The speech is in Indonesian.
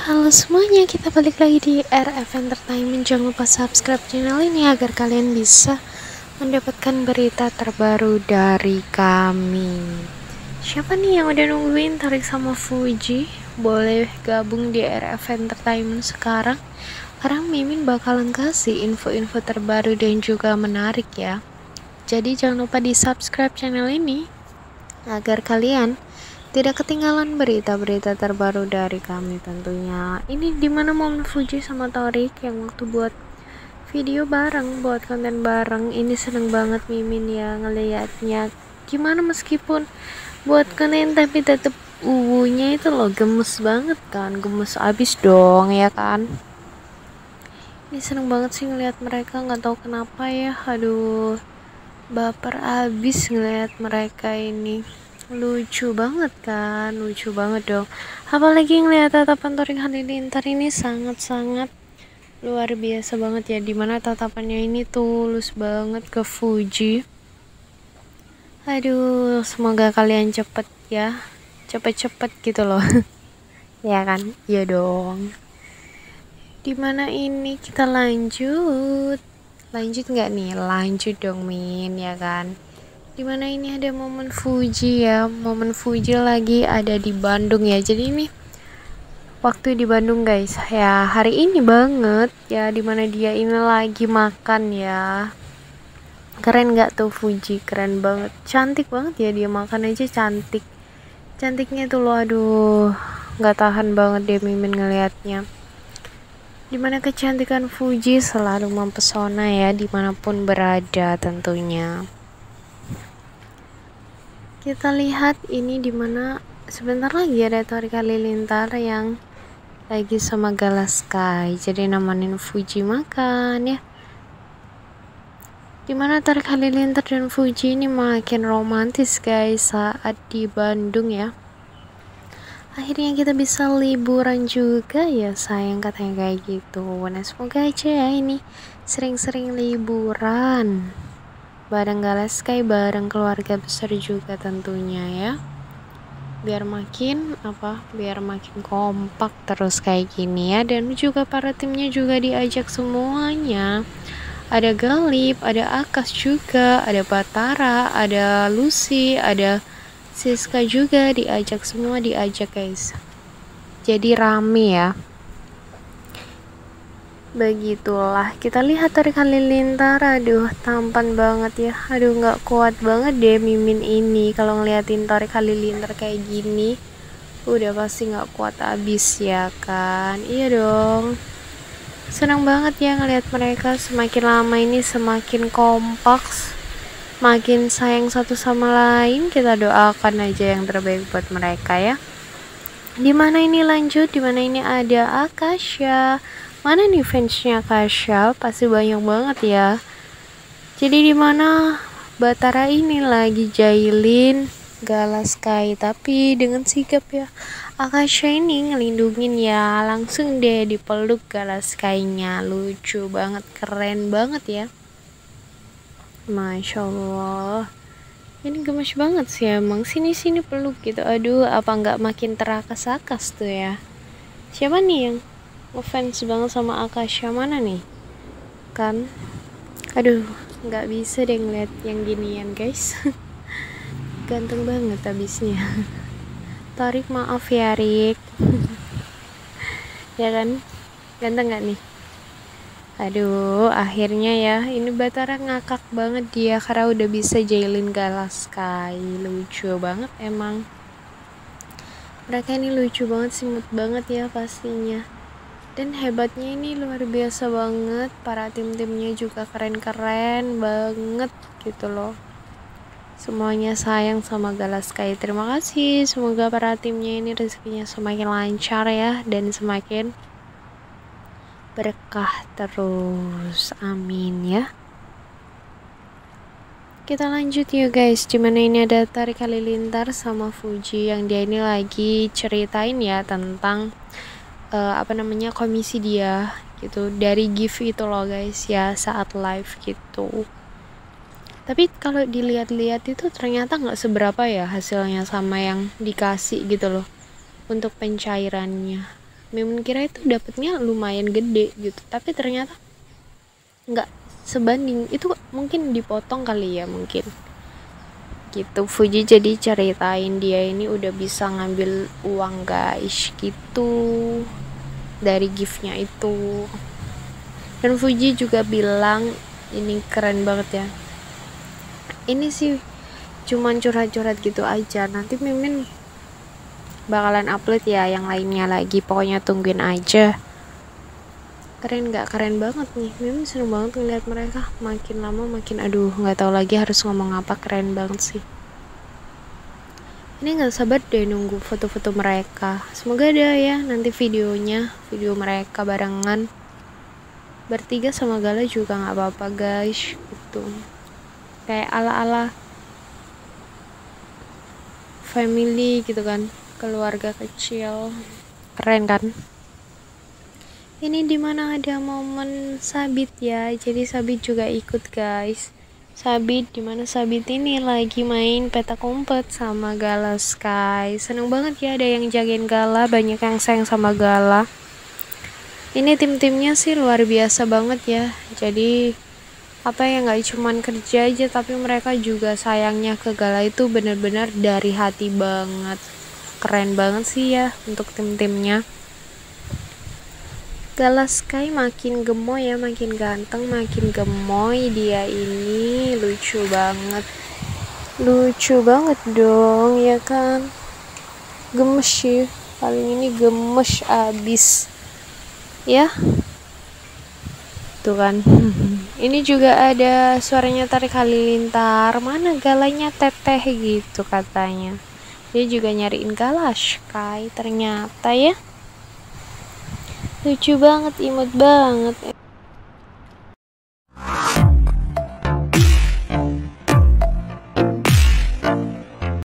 Halo semuanya, kita balik lagi di RF Entertainment. Jangan lupa subscribe channel ini agar kalian bisa mendapatkan berita terbaru dari kami. Siapa nih yang udah nungguin Tarik sama Fuji? Boleh gabung di RF Entertainment sekarang, karena Mimin bakalan kasih info-info terbaru dan juga menarik ya. Jadi jangan lupa di subscribe channel ini agar kalian tidak ketinggalan berita-berita terbaru dari kami tentunya. Ini dimana momen Fuji sama Torik yang waktu buat video bareng, buat konten bareng. Ini seneng banget Mimin ya ngeliatnya. Gimana meskipun buat konten tapi tetep uwunya itu loh gemes banget kan. Gemes abis dong ya kan. Ini seneng banget sih ngeliat mereka, nggak tahu kenapa ya. Aduh, baper abis ngeliat mereka ini. Lucu banget kan, lucu banget dong. Apalagi ngeliat tatapan Torik Halilintar ini sangat-sangat luar biasa banget ya, dimana tatapannya ini tulus banget ke Fuji. Aduh, semoga kalian cepet ya, cepet-cepet gitu loh. Ya kan, iya dong. Dimana ini kita lanjut nggak nih? Lanjut dong Min, ya kan. Dimana ini ada momen Fuji ya, momen Fuji lagi ada di Bandung ya. Jadi ini waktu di Bandung guys ya, hari ini banget ya, dimana dia ini lagi makan ya. Keren gak tuh Fuji? Keren banget, cantik banget ya, dia makan aja cantiknya tuh loh. Aduh, nggak tahan banget deh Mimin ngelihatnya. Dimana kecantikan Fuji selalu mempesona ya, dimanapun berada tentunya. Kita lihat ini dimana sebentar lagi ada Torik Halilintar yang lagi sama Galas Sky, jadi nemenin Fuji makan ya. Dimana Torik Halilintar dan Fuji ini makin romantis guys saat di Bandung ya. Akhirnya kita bisa liburan juga ya sayang, katanya kayak gitu. Nah semoga aja ya ini sering-sering liburan bareng Galas Sky, bareng keluarga besar juga tentunya ya, biar makin kompak terus kayak gini ya. Dan juga para timnya juga diajak semuanya, ada Galip, ada Akas juga, ada Batara, ada Lucy, ada Siska juga diajak, semua diajak guys, jadi rame ya. Begitulah, kita lihat Torik Halilintar. Aduh, tampan banget ya. Aduh, nggak kuat banget deh Mimin ini kalau ngeliatin Torik Halilintar kayak gini. Udah pasti nggak kuat abis ya kan. Iya dong, senang banget ya ngeliat mereka semakin lama ini semakin kompak, makin sayang satu sama lain. Kita doakan aja yang terbaik buat mereka ya. Dimana ini lanjut, dimana ini ada Akasha. Mana nih fansnya Akasha? Pasti banyak banget ya. Jadi dimana Batara ini lagi jailin Galas Sky, tapi dengan sigap ya. Akasha ini ngelindungin ya, langsung deh dipeluk Galas Sky-nya. Lucu banget, keren banget ya. Masya Allah. Ini gemes banget sih emang, sini peluk gitu. Aduh, apa nggak makin terakas-akas tuh ya. Siapa nih yang ngefans banget sama Akasha? Mana nih kan? Aduh, nggak bisa deh ngeliat yang ginian guys. Ganteng banget abisnya. Torik maaf ya Rik. Ya kan, ganteng nggak nih? Aduh, akhirnya ya ini Batara ngakak banget dia karena udah bisa jailin Galas Sky. Lucu banget emang. Mereka ini lucu banget, simut banget ya pastinya. Dan hebatnya ini luar biasa banget, para tim-timnya juga keren-keren banget gitu loh. Semuanya sayang sama Galas Sky. Terima kasih, semoga para timnya ini rezekinya semakin lancar ya, dan semakin berkah terus, amin ya. Kita lanjut yuk guys, dimana ini ada Torik Halilintar sama Fuji yang dia ini lagi ceritain ya tentang komisi dia gitu dari gift itu loh guys ya, saat live gitu. Tapi kalau dilihat-lihat itu ternyata nggak seberapa ya hasilnya sama yang dikasih gitu loh untuk pencairannya. Mimin kira itu dapatnya lumayan gede gitu, tapi ternyata nggak sebanding itu, mungkin dipotong kali ya mungkin gitu. Fuji jadi ceritain dia ini udah bisa ngambil uang guys gitu dari giftnya itu. Dan Fuji juga bilang ini keren banget ya, ini sih cuman curhat-curhat gitu aja, nanti Mimin bakalan upload ya yang lainnya lagi, pokoknya tungguin aja. Keren nggak? Keren banget nih, Mimin seneng banget ngeliat mereka, makin lama makin aduh nggak tahu lagi harus ngomong apa, keren banget sih. Ini nggak sabar deh nunggu foto-foto mereka, semoga ada ya nanti videonya, video mereka barengan bertiga sama Gala juga nggak apa-apa guys gitu, kayak ala-ala family gitu kan, keluarga kecil, keren kan. Ini dimana ada momen Sabit ya, jadi Sabit juga ikut guys. Sabit dimana Sabit ini lagi main petak umpet sama Gala Sky, seneng banget ya ada yang jagain Gala, banyak yang sayang sama Gala. Ini tim-timnya sih luar biasa banget ya, jadi apa ya, nggak cuman kerja aja tapi mereka juga sayangnya ke Gala itu bener-bener dari hati banget, keren banget sih ya untuk tim-timnya. Gala Sky makin gemoy ya, makin ganteng, makin gemoy dia ini, lucu banget dong ya kan, gemes sih, paling ini gemes abis ya tuh kan. Ini juga ada suaranya Tarik Halilintar, mana Galanya teteh gitu katanya, dia juga nyariin Gala Sky ternyata ya, lucu banget, imut banget.